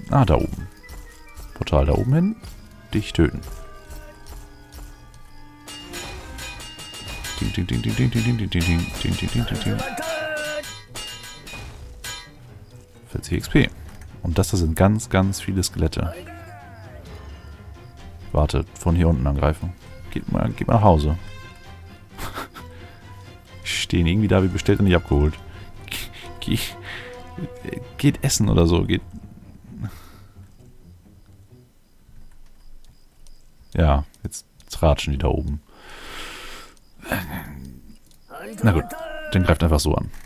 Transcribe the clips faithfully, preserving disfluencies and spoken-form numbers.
Ah, da oben. Portal da oben hin. Dich töten. Ding, ding, ding, ding, ding, ding, ding, ding, ding, ding, ding, ding, ding, ding. vierzig X P. Und das da sind ganz, ganz viele Skelette. Warte, von hier unten angreifen. Geht mal, geht mal nach Hause. Stehen irgendwie da wie bestellt und nicht abgeholt. Ge ge geht essen oder so. Geht. Ja, jetzt ratschen die da oben. Na gut, dann greift einfach so an.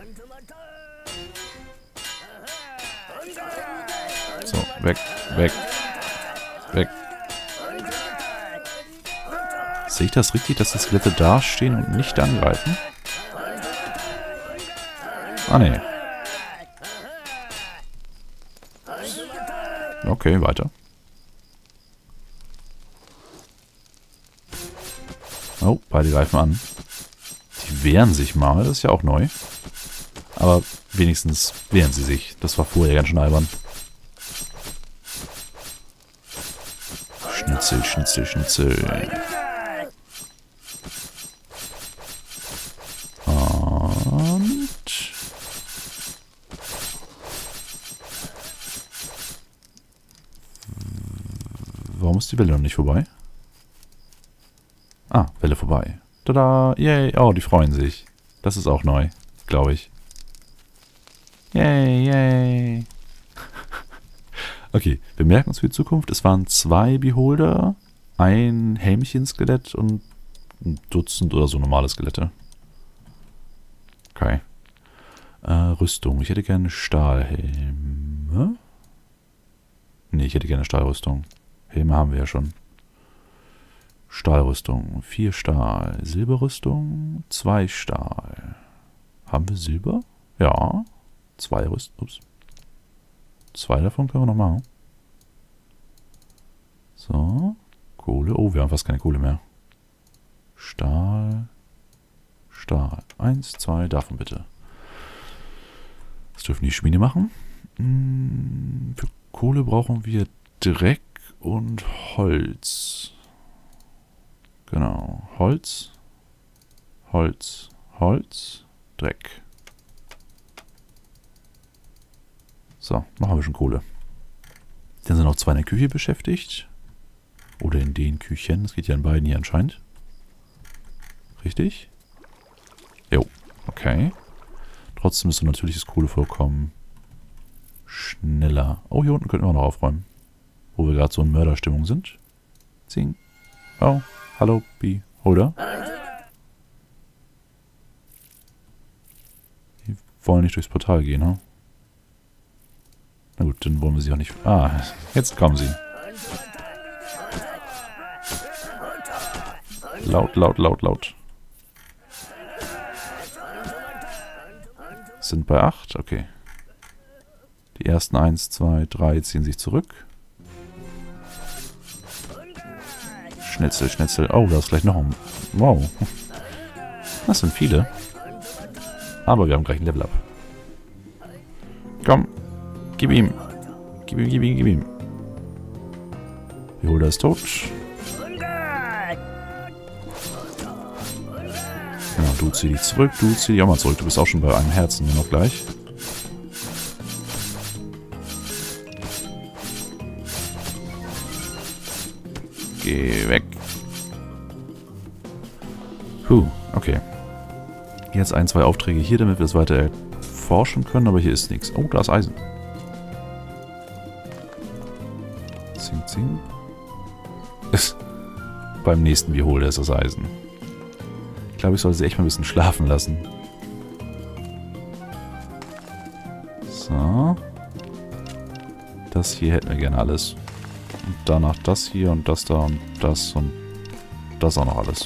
So, weg, weg, weg. Sehe ich das richtig, dass die Skelette da stehen und nicht angreifen? Ah, nee. Okay, weiter. Oh, beide greifen an. Die wehren sich mal, das ist ja auch neu. Aber wenigstens wehren sie sich. Das war vorher ganz schön albern. Schnitzel, Schnitzel, Schnitzel. Und... Warum ist die Welle noch nicht vorbei? Ah, Welle vorbei. Tada! Yay! Oh, die freuen sich. Das ist auch neu, glaube ich. Yay, yay! Okay, wir merken uns für die Zukunft. Es waren zwei Beholder, ein Helmchen-Skelett und ein Dutzend oder so normale Skelette. Okay. Äh, Rüstung. Ich hätte gerne Stahlhelme. Nee, ich hätte gerne Stahlrüstung. Helme haben wir ja schon. Stahlrüstung. Vier Stahl. Silberrüstung. Zwei Stahl. Haben wir Silber? Ja. Zwei Rüstung. Ups. Zwei davon können wir noch machen. So. Kohle. Oh, wir haben fast keine Kohle mehr. Stahl. Stahl. Eins, zwei, davon bitte. Das dürfen die Schmiede machen. Hm, für Kohle brauchen wir Dreck und Holz. Genau. Holz. Holz. Holz. Dreck. So, machen wir schon Kohle. Dann sind noch zwei in der Küche beschäftigt. Oder in den Küchen. Das geht ja in beiden hier anscheinend. Richtig? Jo, okay. Trotzdem ist so natürliches Kohlevorkommen schneller. Oh, hier unten könnten wir auch noch aufräumen. Wo wir gerade so in Mörderstimmung sind. Zing. Oh, hallo, Beholder. Die wollen nicht durchs Portal gehen, ne? Na gut, dann wollen wir sie auch nicht... Ah, jetzt kommen sie. Laut, laut, laut, laut. Sind bei acht, okay. Die ersten eins, zwei, drei ziehen sich zurück. Schnitzel, Schnitzel. Oh, da ist gleich noch ein... Wow. Das sind viele. Aber wir haben gleich ein Level-Up. Komm. Gib ihm. Gib ihm, gib ihm, gib ihm. Beholder ist tot. Genau, du zieh dich zurück. Du zieh dich auch mal zurück. Du bist auch schon bei einem Herzen nur noch gleich. Geh weg. Puh, okay. Jetzt ein, zwei Aufträge hier, damit wir es weiter erforschen können, aber hier ist nichts. Oh, da ist Eisen. Zing, zing. Ist beim nächsten Beholder ist das Eisen. Ich glaube, ich sollte sie echt mal ein bisschen schlafen lassen. So. Das hier hätten wir gerne alles. Und danach das hier und das da und das und das auch noch alles.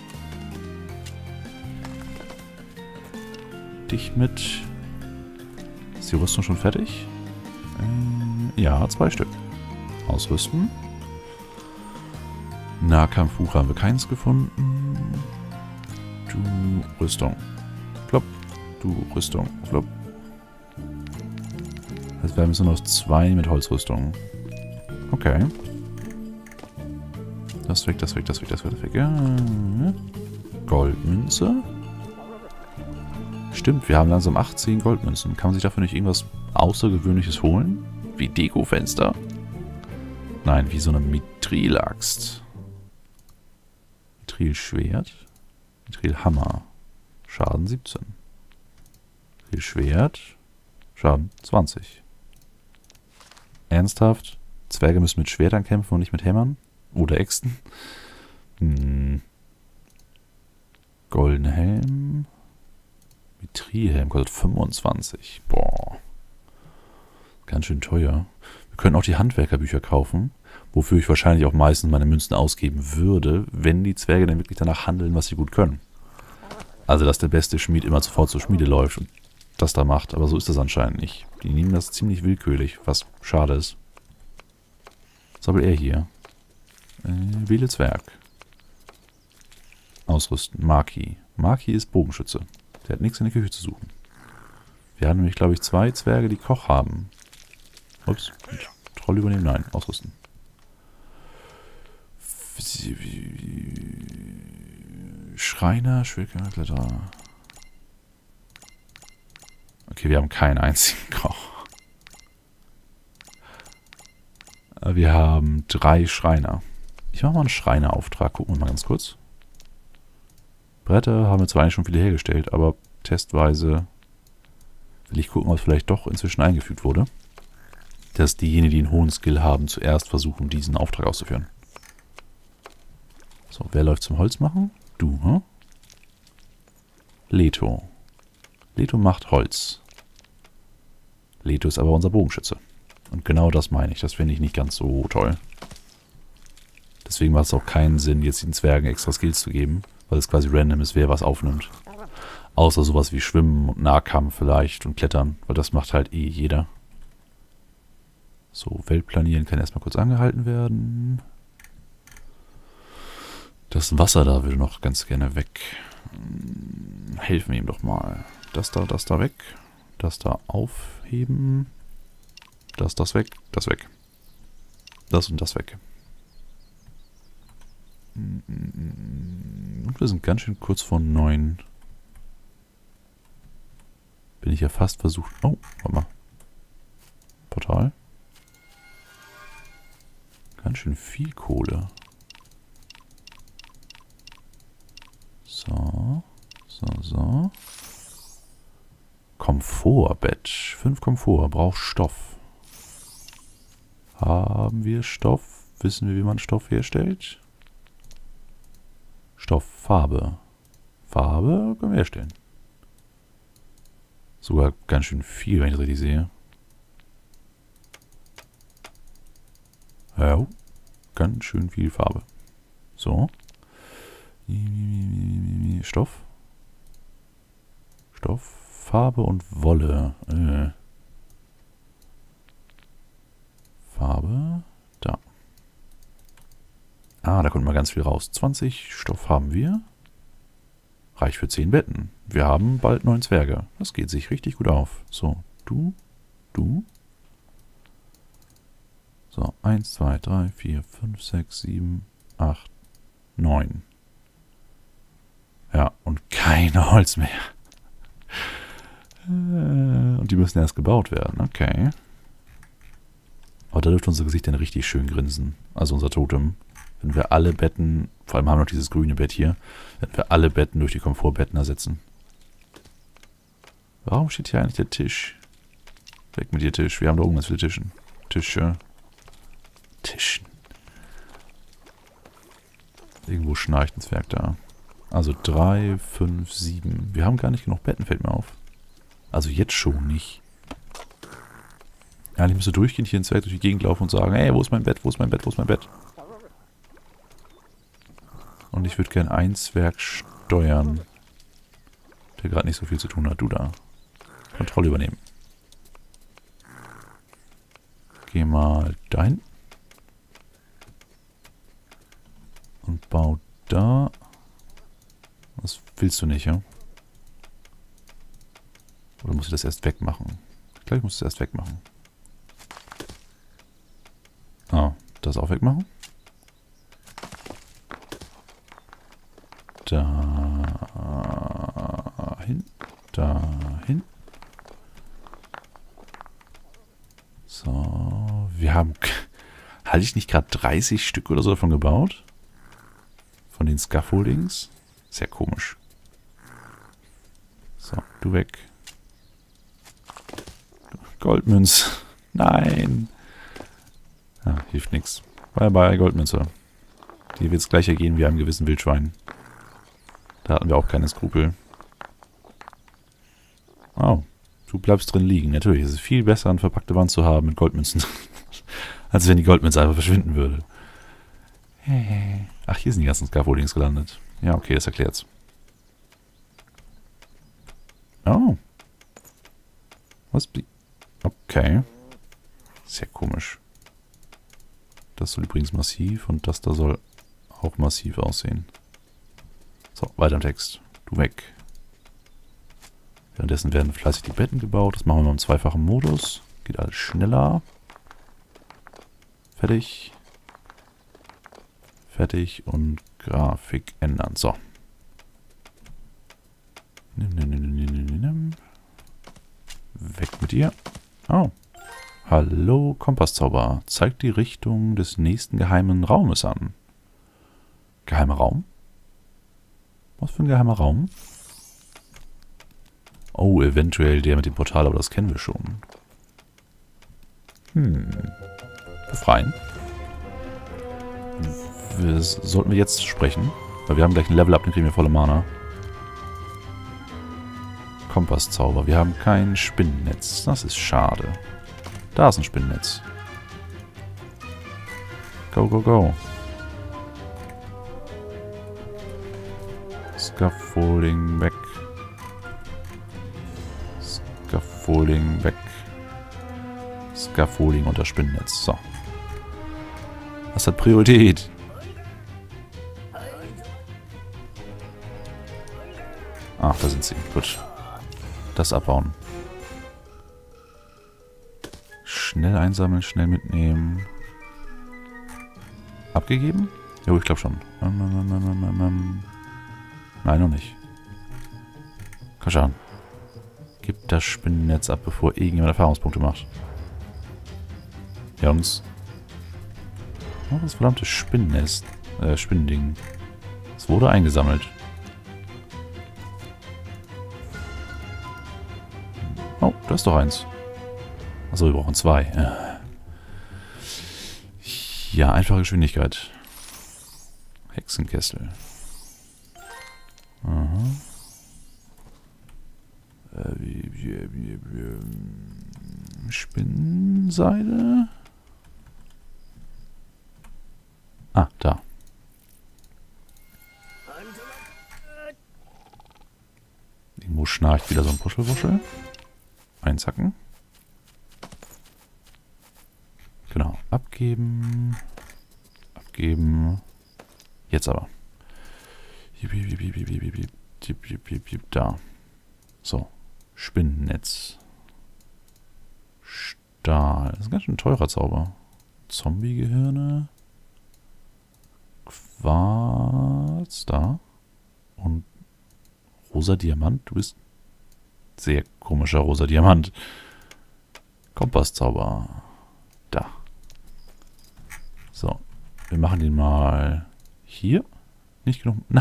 Dich mit... Ist die Rüstung schon fertig? Äh, ja, zwei Stück. Ausrüsten. Nahkampfbuch haben wir keins gefunden. Du Rüstung. Flop. Du Rüstung. Flop. Also wir haben jetzt nur noch zwei mit Holzrüstung. Okay. Das weg, das weg, das weg, das weg, das weg. Ja. Goldmünze. Stimmt, wir haben langsam achtzehn Goldmünzen. Kann man sich dafür nicht irgendwas Außergewöhnliches holen? Wie Dekofenster? Nein, wie so eine Mithril-Axt. Mithril-Schwert. Mithril-Hammer. Schaden siebzehn. Mithril-Schwert. Schaden zwanzig. Ernsthaft? Zwerge müssen mit Schwertern kämpfen und nicht mit Hämmern? Oder Äxten? Hm. Goldener Helm. Mithril-Helm kostet fünfundzwanzig. Boah. Ganz schön teuer. Wir können auch die Handwerkerbücher kaufen, wofür ich wahrscheinlich auch meistens meine Münzen ausgeben würde, wenn die Zwerge dann wirklich danach handeln, was sie gut können. Also, dass der beste Schmied immer sofort zur Schmiede läuft und das da macht, aber so ist das anscheinend nicht. Die nehmen das ziemlich willkürlich, was schade ist. Was soll er hier? Äh, wähle Zwerg. Ausrüsten. Maki. Maki ist Bogenschütze. Der hat nichts in der Küche zu suchen. Wir haben nämlich, glaube ich, zwei Zwerge, die Koch haben. Ups. Troll übernehmen. Nein. Ausrüsten. Schreiner, Schwierigkeitskletterer. Okay, wir haben keinen einzigen Koch. Wir haben drei Schreiner. Ich mache mal einen Schreinerauftrag. Gucken wir mal ganz kurz. Bretter haben wir zwar eigentlich schon viele hergestellt, aber testweise will ich gucken, ob es vielleicht doch inzwischen eingefügt wurde. Dass diejenigen, die einen hohen Skill haben, zuerst versuchen, diesen Auftrag auszuführen. So, wer läuft zum Holz machen? Du, hm? Leto. Leto macht Holz. Leto ist aber unser Bogenschütze. Und genau das meine ich. Das finde ich nicht ganz so toll. Deswegen macht es auch keinen Sinn, jetzt den Zwergen extra Skills zu geben, weil es quasi random ist, wer was aufnimmt. Außer sowas wie Schwimmen und Nahkampf vielleicht und Klettern, weil das macht halt eh jeder. So, Weltplanieren kann erstmal kurz angehalten werden. Das Wasser da würde noch ganz gerne weg. Helfen wir ihm doch mal. Das da, das da weg. Das da aufheben. Das, das weg. Das weg. Das und das weg. Und wir sind ganz schön kurz vor neun. Bin ich ja fast versucht... Oh, warte mal. Portal. Ganz schön viel Kohle. So. So, so. Komfortbett. Fünf Komfort. Braucht Stoff. Haben wir Stoff? Wissen wir, wie man Stoff herstellt? Stoff, Farbe. Farbe können wir herstellen. Sogar ganz schön viel, wenn ich das richtig sehe. Ja, ganz schön viel Farbe. So. Stoff. Stoff, Farbe und Wolle. Äh. Farbe. Da. Ah, da kommt mal ganz viel raus. zwanzig Stoff haben wir. Reicht für zehn Betten. Wir haben bald neun Zwerge. Das geht sich richtig gut auf. So, du, du. So, eins, zwei, drei, vier, fünf, sechs, sieben, acht, neun. Ja, und kein Holz mehr. Und die müssen erst gebaut werden. Okay. Aber da dürfte unser Gesicht dann richtig schön grinsen. Also unser Totem. Wenn wir alle Betten, vor allem haben wir noch dieses grüne Bett hier, wenn wir alle Betten durch die Komfortbetten ersetzen. Warum steht hier eigentlich der Tisch? Weg mit dir, Tisch. Wir haben da oben ganz viele Tischen. Tische. Tischen. Irgendwo schnarcht ein Zwerg da. Also drei, fünf, sieben. Wir haben gar nicht genug Betten, fällt mir auf. Also jetzt schon nicht. Ja, ich müsste durchgehend hier ein Zwerg durch die Gegend laufen und sagen, hey, wo ist mein Bett, wo ist mein Bett, wo ist mein Bett? Und ich würde gerne einen Zwerg steuern, der gerade nicht so viel zu tun hat. Du da. Kontrolle übernehmen. Geh mal dahin. Und bau da. Was willst du nicht, ja? Oder muss ich das erst wegmachen? Ich glaube, ich muss es erst wegmachen. das auch wegmachen. Dahin. Dahin. So. Wir haben... Hatte ich nicht gerade dreißig Stück oder so davon gebaut? Von den Scaffoldings? Sehr komisch. So, du weg. Goldmünze. Nein. Ja, hilft nichts. Bye bye, Goldmünze. Die wird es gleich ergehen wie einem gewissen Wildschwein. Da hatten wir auch keine Skrupel. Oh, du bleibst drin liegen. Natürlich, es ist viel besser, eine verpackte Wand zu haben mit Goldmünzen. Als wenn die Goldmünze einfach verschwinden würde. Ach, hier sind die ganzen Scaffoldings gelandet. Ja, okay, das erklärt's. Oh. Was? Okay. Sehr komisch. Das soll übrigens massiv und das da soll auch massiv aussehen. So, weiter im Text. Du weg. Währenddessen werden fleißig die Betten gebaut. Das machen wir mal im zweifachen Modus. Geht alles schneller. Fertig. Fertig und Grafik ändern. So. Nimm, nimm, nimm, nimm, nimm, nimm. Weg mit dir. Oh. Hallo, Kompasszauber. Zeigt die Richtung des nächsten geheimen Raumes an. Geheimer Raum? Was für ein geheimer Raum? Oh, eventuell der mit dem Portal, aber das kennen wir schon. Hm. Befreien. Das sollten wir jetzt sprechen, weil wir haben gleich ein Level-Up, dann kriegen wir volle Mana. Kompasszauber. Wir haben kein Spinnennetz. Das ist schade. Da ist ein Spinnennetz. Go, go, go. Scaffolding weg. Scaffolding weg. Scaffolding unter Spinnennetz. So. Das hat Priorität. Ach, da sind sie. Gut. Das abbauen. Schnell einsammeln, schnell mitnehmen. Abgegeben? Jo, ich glaube schon. Nein, noch nicht. Komm schon. Gib das Spinnennetz ab, bevor irgendjemand Erfahrungspunkte macht. Jungs. Oh, das verdammte Spinnennest. Äh, Spinnending. Es wurde eingesammelt. Oh, da ist doch eins. Achso, wir brauchen zwei. Ja, einfache Geschwindigkeit. Hexenkessel. Aha. Äh, wie, wie, wie, wie, Spinnenseide. Ah, da. Irgendwo schnarcht wieder so ein Puschelwuschel. Einzacken. Genau. Abgeben. Abgeben. Jetzt aber. Da. So. Spinnennetz. Stahl. Das ist ein ganz schön teurer Zauber. Zombie-Gehirne. Quarz. Da. Und rosa Diamant. Du bist sehr komischer rosa Diamant. Kompasszauber. Da. So. Wir machen den mal hier. Nicht genug. Nein.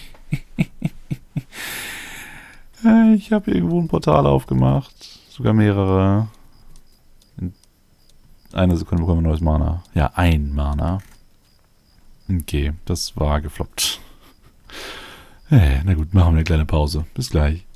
Ich habe irgendwo ein Portal aufgemacht. Sogar mehrere. In einer Sekunde bekommen wir neues Mana. Ja, ein Mana. Okay, das war gefloppt. Hey, na gut, machen wir eine kleine Pause. Bis gleich.